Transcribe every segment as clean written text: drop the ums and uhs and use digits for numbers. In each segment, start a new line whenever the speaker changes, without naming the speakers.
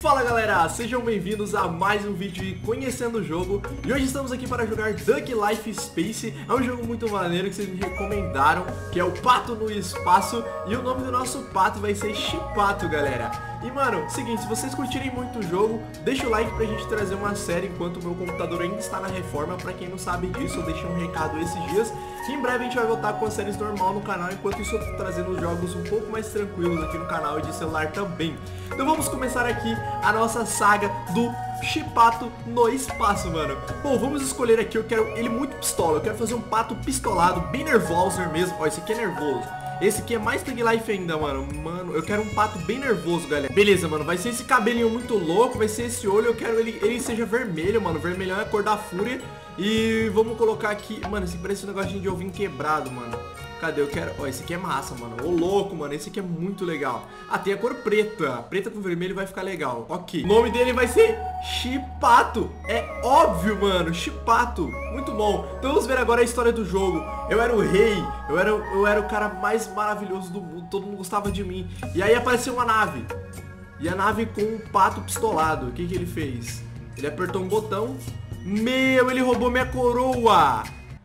Fala galera, sejam bem-vindos a mais um vídeo de Conhecendo o Jogo. E hoje estamos aqui para jogar Duck Life Space. É um jogo muito maneiro que vocês me recomendaram, que é o Pato no Espaço. E o nome do nosso pato vai ser Chipato, galera. E mano, seguinte, se vocês curtirem muito o jogo, deixa o like pra gente trazer uma série enquanto o meu computador ainda está na reforma. Pra quem não sabe disso, eu deixei um recado esses dias, que em breve a gente vai voltar com as séries normal no canal. Enquanto isso eu tô trazendo jogos um pouco mais tranquilos aqui no canal e de celular também. Então vamos começar aqui a nossa saga do Chipato no Espaço, mano. Bom, vamos escolher aqui, eu quero ele muito pistola. Eu quero fazer um pato pistolado, bem nervoso mesmo. Ó, esse aqui é nervoso. Esse aqui é mais Thug Life ainda, mano. Mano, eu quero um pato bem nervoso, galera. Beleza, mano, vai ser esse cabelinho muito louco. Vai ser esse olho, eu quero ele seja vermelho, mano. Vermelhão é a cor da fúria. E vamos colocar aqui, mano, esse parece um negocinho de ovinho quebrado, mano. Cadê? Eu quero... Ó, esse aqui é massa, mano. Ô, louco, mano. Esse aqui é muito legal. Ah, tem a cor preta. Preta com vermelho vai ficar legal. Ok. O nome dele vai ser Chipato. É óbvio, mano. Chipato. Muito bom. Então vamos ver agora a história do jogo. Eu era o rei. Eu era o cara mais maravilhoso do mundo. Todo mundo gostava de mim. E aí apareceu uma nave. E a nave com um pato pistolado. O que ele fez? Ele apertou um botão. Meu, ele roubou minha coroa.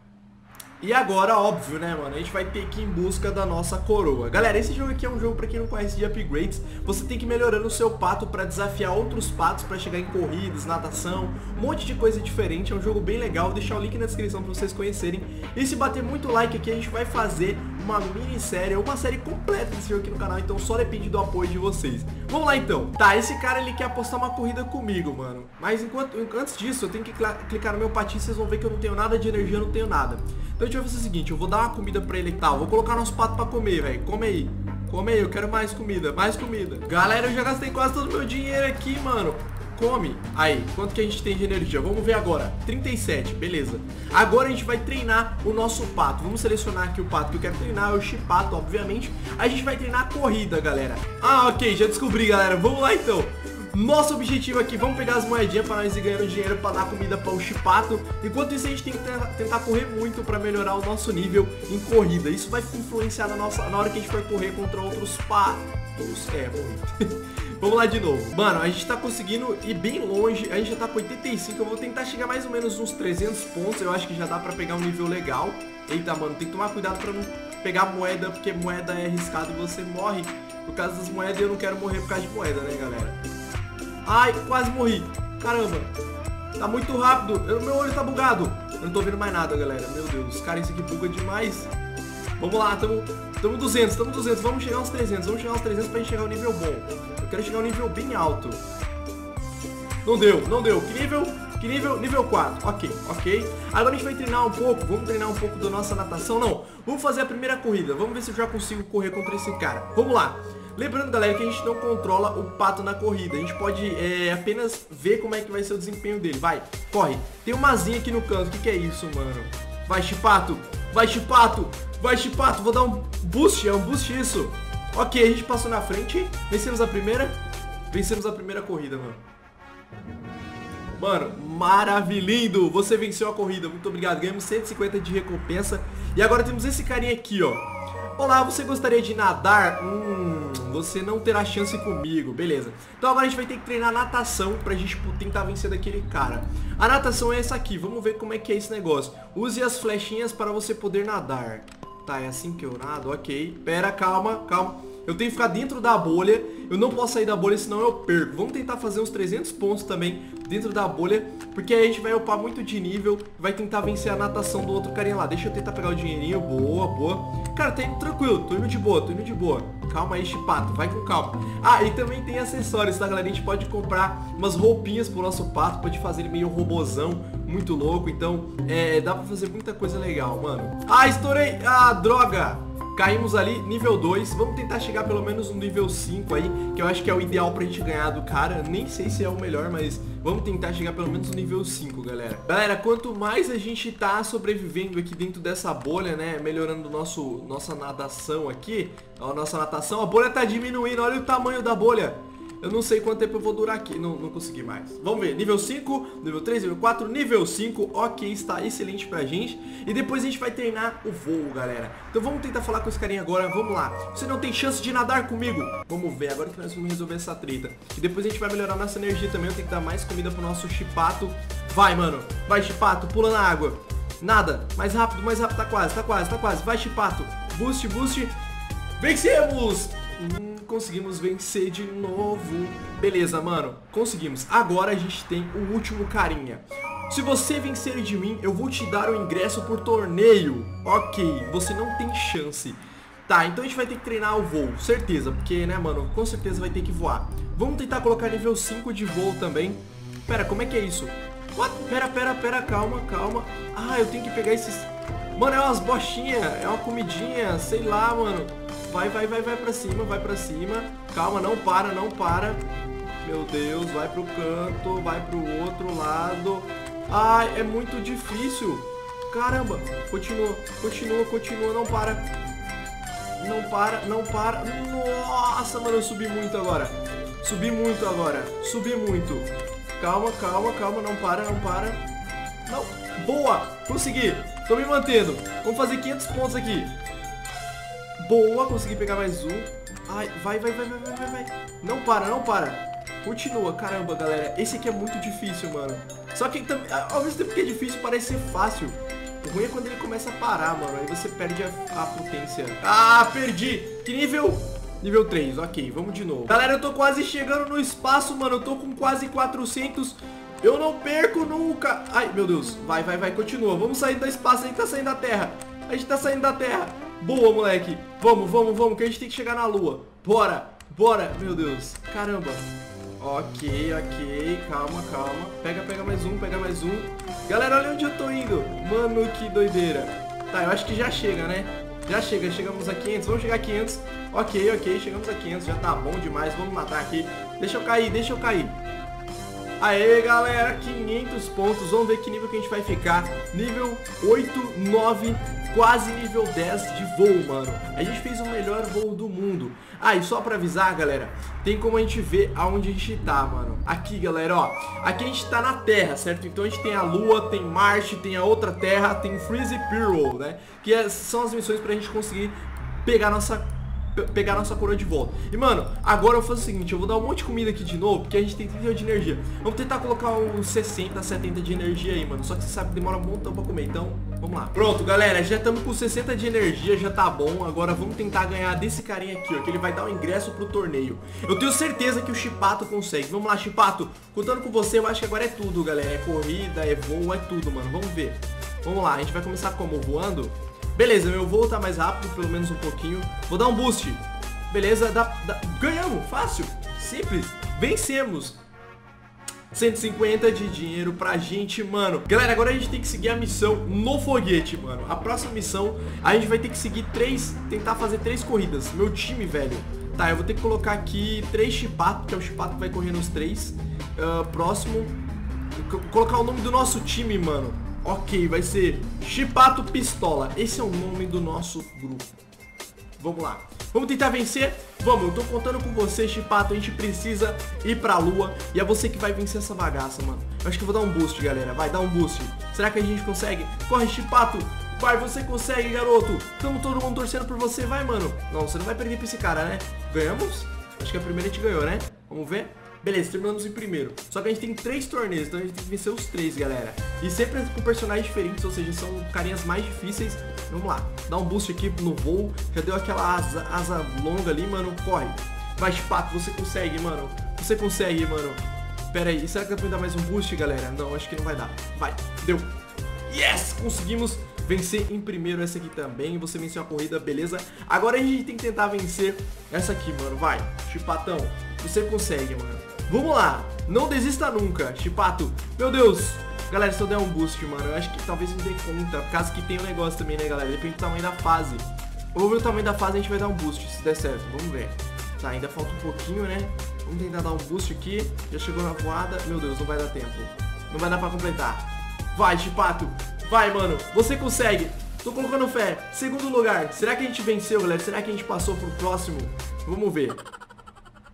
E agora, óbvio, né, mano, a gente vai ter que ir em busca da nossa coroa. Galera, esse jogo aqui é um jogo, pra quem não conhece, de upgrades. Você tem que ir melhorando o seu pato pra desafiar outros patos, pra chegar em corridas, natação, um monte de coisa diferente. É um jogo bem legal, vou deixar o link na descrição pra vocês conhecerem. E se bater muito like aqui, a gente vai fazer uma minissérie, uma série completa desse jogo aqui no canal. Então só depende do apoio de vocês. Vamos lá, então. Tá, esse cara, ele quer apostar uma corrida comigo, mano. Mas antes disso, eu tenho que clicar no meu patinho. Vocês vão ver que eu não tenho nada de energia, eu não tenho nada. Então a gente vai fazer o seguinte, eu vou dar uma comida pra ele e tal. Vou colocar nosso pato pra comer, velho. Come aí. Come aí, eu quero mais comida, mais comida. Galera, eu já gastei quase todo o meu dinheiro aqui, mano. Come. Aí, quanto que a gente tem de energia? Vamos ver agora. 37, beleza. Agora a gente vai treinar o nosso pato. Vamos selecionar aqui o pato que eu quero treinar, é o Chipato, obviamente. A gente vai treinar a corrida, galera. Ah, ok, já descobri, galera. Vamos lá, então. Nosso objetivo aqui, vamos pegar as moedinhas para nós ir ganhando dinheiro para dar comida para o Chipato. Enquanto isso a gente tem que tentar correr muito para melhorar o nosso nível em corrida. Isso vai influenciar na hora que a gente for correr contra outros patos. Morri. Vamos lá de novo. Mano, a gente tá conseguindo ir bem longe. A gente já tá com 85. Eu vou tentar chegar mais ou menos uns 300 pontos. Eu acho que já dá pra pegar um nível legal. Eita, mano, tem que tomar cuidado pra não pegar moeda, porque moeda é arriscado e você morre por causa das moedas. E eu não quero morrer por causa de moeda, né, galera? Ai, quase morri. Caramba. Tá muito rápido. Meu olho tá bugado. Eu não tô vendo mais nada, galera. Meu Deus, cara, isso aqui buga demais. Vamos lá, tamo 200, vamos chegar aos 300, pra gente chegar ao nível bom. Eu quero chegar ao nível bem alto. Não deu, que nível? Nível 4, ok. Agora a gente vai treinar um pouco, vamos treinar um pouco da nossa natação, não. Vamos fazer a primeira corrida, vamos ver se eu já consigo correr contra esse cara. Vamos lá. Lembrando, galera, que a gente não controla o pato na corrida. A gente pode apenas ver como é que vai ser o desempenho dele. Vai, corre. Tem uma asinha aqui no canto, o que é isso, mano? Vai, Chipato, vai, Chipato. Vai, Chipato, vou dar um boost, é um boost isso. Ok, a gente passou na frente. Vencemos a primeira corrida, mano. Mano, maravilhindo. Você venceu a corrida, muito obrigado. Ganhamos 150 de recompensa. E agora temos esse carinha aqui, ó. Olá, você gostaria de nadar? Você não terá chance comigo, beleza. Então agora a gente vai ter que treinar natação pra gente tentar vencer daquele cara. A natação é essa aqui, vamos ver como é que é esse negócio. Use as flechinhas para você poder nadar. Tá, é assim que eu nado, ok. Pera, calma. Eu tenho que ficar dentro da bolha. Eu não posso sair da bolha, senão eu perco. Vamos tentar fazer uns 300 pontos também dentro da bolha, porque aí a gente vai upar muito de nível. Vai tentar vencer a natação do outro carinha lá. Deixa eu tentar pegar o dinheirinho, boa. Cara, tá indo tranquilo, tô indo de boa. Calma aí, Chipato, vai com calma. Ah, e também tem acessórios, tá, galera? A gente pode comprar umas roupinhas pro nosso pato, pode fazer ele meio robozão, muito louco. Então, dá pra fazer muita coisa legal, mano. Ah, estourei! Ah, droga! Caímos ali, nível 2. Vamos tentar chegar pelo menos no nível 5 aí, que eu acho que é o ideal pra gente ganhar do cara. Nem sei se é o melhor, mas vamos tentar chegar pelo menos no nível 5, galera. Galera, quanto mais a gente tá sobrevivendo aqui dentro dessa bolha, né, melhorando nossa nadação aqui, a nossa natação, a bolha tá diminuindo, olha o tamanho da bolha. Eu não sei quanto tempo eu vou durar aqui. Não consegui mais. Vamos ver. Nível 5, nível 3, nível 4, nível 5. Ok, está excelente pra gente. E depois a gente vai treinar o voo, galera. Então vamos tentar falar com esse carinha agora. Vamos lá. Você não tem chance de nadar comigo. Vamos ver. Agora que nós vamos resolver essa treta. E depois a gente vai melhorar nossa energia também. Eu tenho que dar mais comida pro nosso Chipato. Vai, mano. Vai, Chipato. Pula na água. Nada. Mais rápido, mais rápido. Tá quase, tá quase, tá quase. Vai, Chipato. Boost, boost. Vencemos! Conseguimos vencer de novo. Beleza, mano, conseguimos. Agora a gente tem o último carinha. Se você vencer de mim, eu vou te dar o ingresso por torneio. Ok, você não tem chance. Tá, então a gente vai ter que treinar o voo, certeza. Porque, né, mano, com certeza vai ter que voar. Vamos tentar colocar nível 5 de voo também. Pera, como é que é isso? What? Pera, calma. Ah, eu tenho que pegar esses... Mano, é umas bostinhas, é uma comidinha, sei lá, mano. Vai pra cima. Calma, não para. Meu Deus, vai pro canto, vai pro outro lado. Ai, é muito difícil. Caramba, continua, não para. Nossa, mano, eu subi muito agora. Subi muito. Calma, não para. Não, boa, consegui. Tô me mantendo. Vamos fazer 500 pontos aqui. Boa, consegui pegar mais um. Ai, vai. Não para. Continua, caramba, galera. Esse aqui é muito difícil, mano. Só que ao mesmo tempo que é difícil, parece ser fácil. O ruim é quando ele começa a parar, mano. Aí você perde a potência. Ah, perdi. Que nível? Nível 3, ok, vamos de novo. Galera, eu tô quase chegando no espaço, mano. Eu tô com quase 400. Eu não perco nunca. Ai, meu Deus. Vai, continua. Vamos sair do espaço, a gente tá saindo da Terra. Boa, moleque. Vamos, que a gente tem que chegar na Lua. Bora. Meu Deus. Caramba. Ok. Calma. Pega mais um. Galera, olha onde eu tô indo. Mano, que doideira. Tá, eu acho que já chega, né? Chegamos a 500. Vamos chegar a 500. Ok, chegamos a 500. Já tá bom demais. Vamos matar aqui. Deixa eu cair. Aê, galera, 500 pontos. Vamos ver que nível que a gente vai ficar. Nível 8, 9, quase nível 10 de voo, mano. A gente fez o melhor voo do mundo. Ah, e só pra avisar, galera, tem como a gente ver aonde a gente tá, mano. Aqui, galera, ó. Aqui a gente tá na Terra, certo? Então a gente tem a Lua, tem Marte, tem a outra Terra, tem Freeze Pearl, né? Que são as missões pra gente conseguir pegar nossa coroa de volta. E, mano, agora eu vou fazer o seguinte, eu vou dar um monte de comida aqui de novo, porque a gente tem 30 de energia. Vamos tentar colocar uns 60, 70 de energia aí, mano. Só que você sabe que demora um montão pra comer, então vamos lá. Pronto, galera, já estamos com 60 de energia, já tá bom. Agora vamos tentar ganhar desse carinha aqui, ó, que ele vai dar o ingresso pro torneio. Eu tenho certeza que o Chipato consegue. Vamos lá, Chipato, contando com você, eu acho que agora é tudo, galera. É corrida, é voo, é tudo, mano. Vamos ver. Vamos lá, a gente vai começar como? Voando? Beleza, meu voo tá mais rápido, pelo menos um pouquinho. Vou dar um boost. Beleza, ganhamos, fácil, simples, vencemos. 150 de dinheiro pra gente, mano. Galera, agora a gente tem que seguir a missão no foguete, mano. A próxima missão, a gente vai ter que seguir tentar fazer 3 corridas. Meu time, velho. Tá, eu vou ter que colocar aqui 3 Chipato, que é o Chipato que vai correr nos 3. Próximo, colocar o nome do nosso time, mano. Ok, vai ser Chipato Pistola. Esse é o nome do nosso grupo. Vamos lá. Vamos tentar vencer? Vamos, eu tô contando com você, Chipato. A gente precisa ir pra Lua. E é você que vai vencer essa bagaça, mano. Eu acho que eu vou dar um boost, galera. Vai, dá um boost. Será que a gente consegue? Corre, Chipato. Vai, você consegue, garoto. Tamo todo mundo torcendo por você. Vai, mano. Não, você não vai perder pra esse cara, né? Ganhamos? Acho que a primeira a gente ganhou, né? Vamos ver? Beleza, terminamos em primeiro. Só que a gente tem 3 torneios, então a gente tem que vencer os 3, galera. E sempre com personagens diferentes, ou seja, são carinhas mais difíceis. Vamos lá, dá um boost aqui no voo. Já deu aquela asa longa ali, mano. Corre. Vai, Chipato, você consegue, mano. Você consegue, mano. Pera aí, será que dá pra dar mais um boost, galera? Não, acho que não vai dar. Vai, deu. Yes, conseguimos vencer em primeiro essa aqui também. Você venceu a corrida, beleza? Agora a gente tem que tentar vencer essa aqui, mano. Vai, Chipatão, você consegue, mano. Vamos lá, não desista nunca, Chipato. Meu Deus. Galera, se eu der um boost, mano, eu acho que talvez não dê conta. Por causa que tem um negócio também, né, galera? Depende do tamanho da fase. Eu vou ver o tamanho da fase e a gente vai dar um boost, se der certo. Vamos ver. Tá, ainda falta um pouquinho, né? Vamos tentar dar um boost aqui. Já chegou na voada. Meu Deus, não vai dar tempo. Não vai dar pra completar. Vai, Chipato. Vai, mano. Você consegue. Tô colocando fé. Segundo lugar. Será que a gente venceu, galera? Será que a gente passou pro próximo? Vamos ver.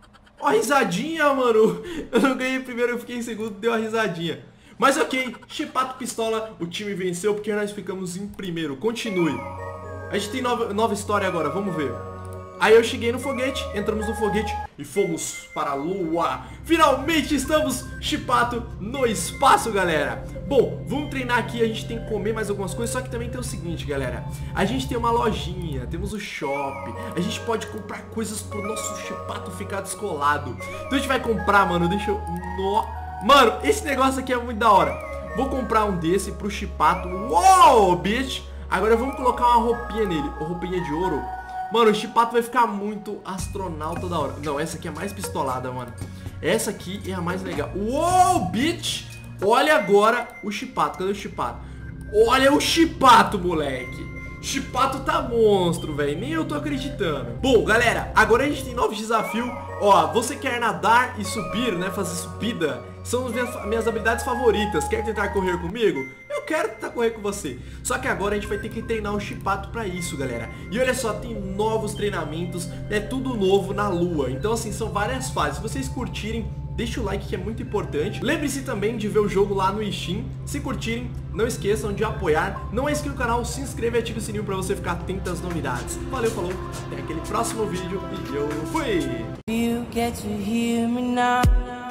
Ó, risadinha, mano. Eu não ganhei primeiro, eu fiquei em segundo, deu uma risadinha. Mas ok, Chippato Pistola, o time venceu porque nós ficamos em primeiro. Continue. A gente tem nova história agora, vamos ver. Aí eu cheguei no foguete, entramos no foguete e fomos para a lua. Finalmente estamos, Chippato, no espaço, galera. Bom, vamos treinar aqui, a gente tem que comer mais algumas coisas. Só que também tem o seguinte, galera. A gente tem uma lojinha, temos o shopping. A gente pode comprar coisas pro nosso Chippato ficar descolado. Então a gente vai comprar, mano, deixa eu... Mano, esse negócio aqui é muito da hora. Vou comprar um desse pro Chippato. Uou, bitch. Agora vamos colocar uma roupinha nele, uma roupinha de ouro. Mano, o Chippato vai ficar muito astronauta da hora. Não, essa aqui é mais pistolada, mano. Essa aqui é a mais legal. Uou, bitch. Olha agora o Chippato. Cadê o Chippato? Olha o Chippato, moleque. Chippato tá monstro, velho. Nem eu tô acreditando. Bom, galera, agora a gente tem novos desafios. Ó, você quer nadar e subir, né? Fazer subida. São as minhas habilidades favoritas. Quer tentar correr comigo? Eu quero tentar correr com você. Só que agora a gente vai ter que treinar o Chippato pra isso, galera. E olha só, tem novos treinamentos. É tudo novo na lua. Então assim, são várias fases. Se vocês curtirem, deixa o like que é muito importante. Lembre-se também de ver o jogo lá no Steam. Se curtirem, não esqueçam de apoiar. Não é inscrito no canal, se inscreva e ative o sininho pra você ficar atento às novidades. Valeu, falou, até aquele próximo vídeo e eu fui!